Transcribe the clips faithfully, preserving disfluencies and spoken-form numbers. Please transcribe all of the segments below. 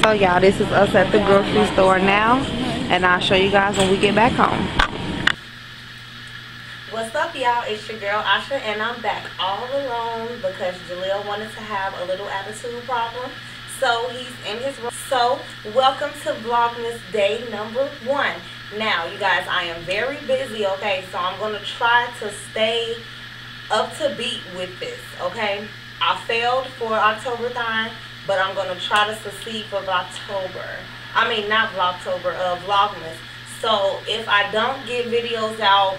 So y'all, this is us at the grocery store now, and I'll show you guys when we get back home. What's up, y'all? It's your girl Asha, and I'm back all alone because Jaleel wanted to have a little attitude problem, so he's in his room. So welcome to Vlogmas day number one. Now you guys, I am very busy, okay, so I'm gonna try to stay up to beat with this, okay. I failed for Octoberthon, but I'm gonna try to succeed for Vlogtober. I mean, not Vlogtober, uh, Vlogmas. So if I don't get videos out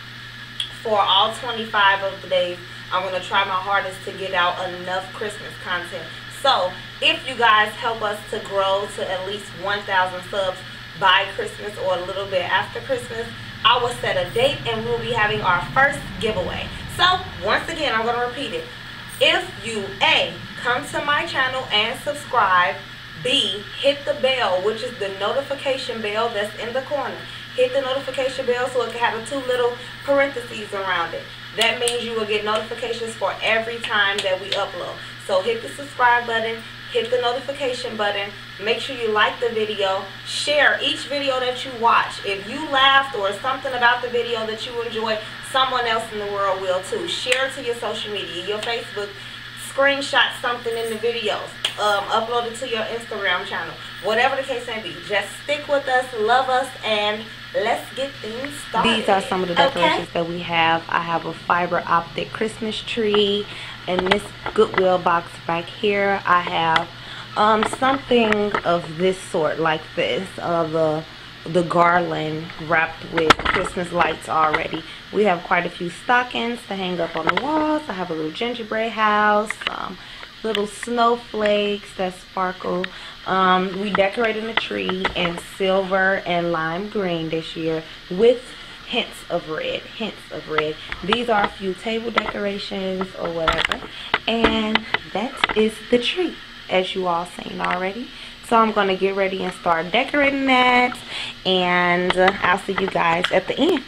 for all twenty-five of the days, I'm going to try my hardest to get out enough Christmas content. So if you guys help us to grow to at least one thousand subs by Christmas or a little bit after Christmas, I will set a date and we'll be having our first giveaway. So once again, I'm going to repeat it. If you A, come to my channel and subscribe, B, hit the bell, which is the notification bell that's in the corner. Hit the notification bell so it can have the two little parentheses around it. That means you will get notifications for every time that we upload. So hit the subscribe button, hit the notification button, make sure you like the video, share each video that you watch. If you laughed or something about the video that you enjoy, someone else in the world will too. Share it to your social media, your Facebook, screenshot something in the videos, um, upload it to your Instagram channel, whatever the case may be. Just stick with us, love us, and let's get things started. These are some of the decorations okay. that we have. I have a fiber optic Christmas tree, and this Goodwill box back here I have um, something of this sort, like this, uh, the the garland wrapped with Christmas lights already. We have quite a few stockings to hang up on the walls. I have a little gingerbread house, um, little snowflakes that sparkle. Um, we decorated the tree in silver and lime green this year with hints of red, hints of red. These are a few table decorations or whatever. And that is the tree, as you all seen already. So I'm going to get ready and start decorating that, and uh, I'll see you guys at the end.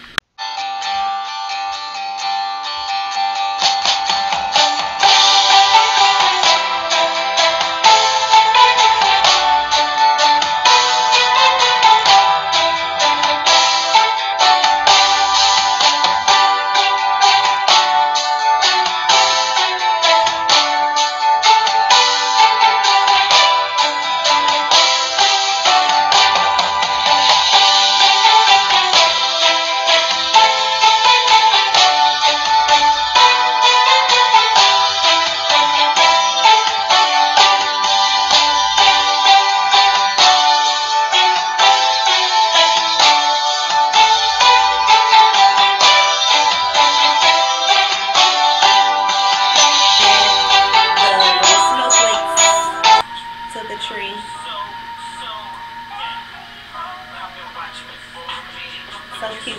So cute.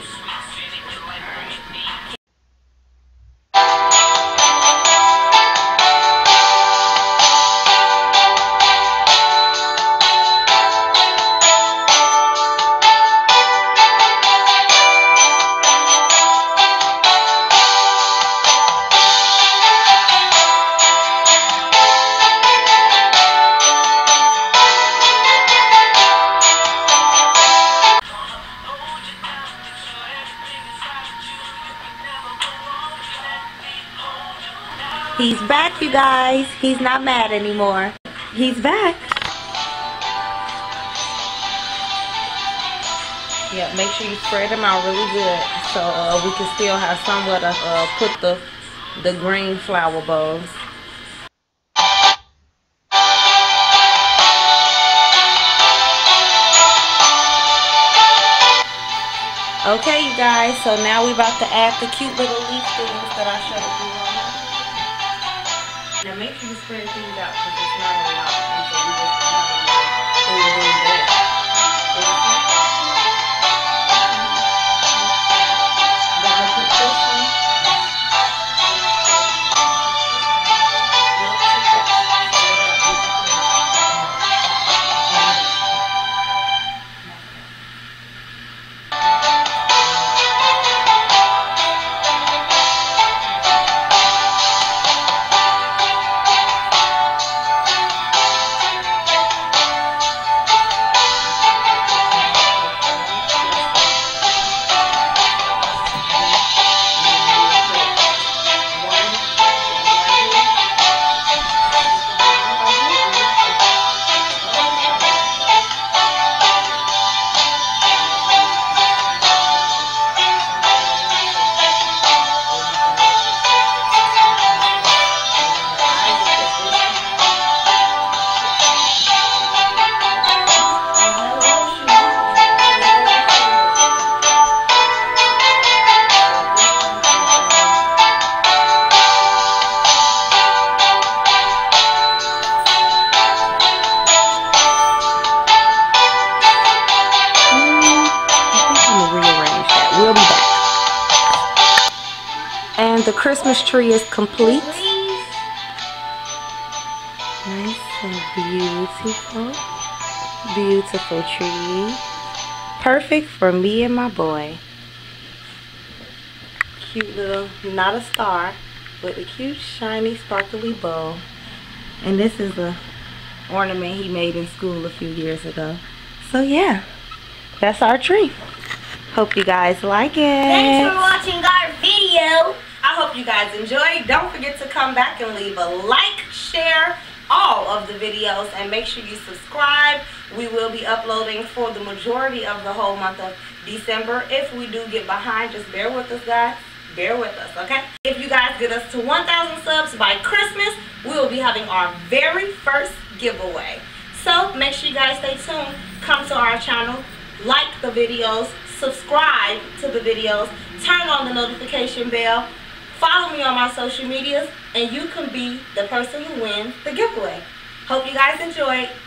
He's back, you guys. He's not mad anymore. He's back. Yeah, make sure you spread them out really good so uh, we can still have somewhere to uh, put the the green flower bulbs. Okay, you guys. So now we're about to add the cute little leaf things that I showed you. Now make sure you spread these out because it's not a lot. And so you just have a lot over there. Gotta put this one. the Christmas tree is complete. Nice and beautiful. Beautiful tree. Perfect for me and my boy. Cute little, not a star, but a cute, shiny, sparkly bow. And this is a ornament he made in school a few years ago. So yeah, that's our tree. Hope you guys like it. Thanks for watching our video. I hope you guys enjoyed. Don't forget to come back and leave a like, share all of the videos, and make sure you subscribe. We will be uploading for the majority of the whole month of December. If we do get behind, just bear with us, guys. Bear with us, okay? If you guys get us to one thousand subs by Christmas, we will be having our very first giveaway. So make sure you guys stay tuned. Come to our channel, like the videos, subscribe to the videos, turn on the notification bell, follow me on my social medias, and you can be the person who wins the giveaway. Hope you guys enjoyed.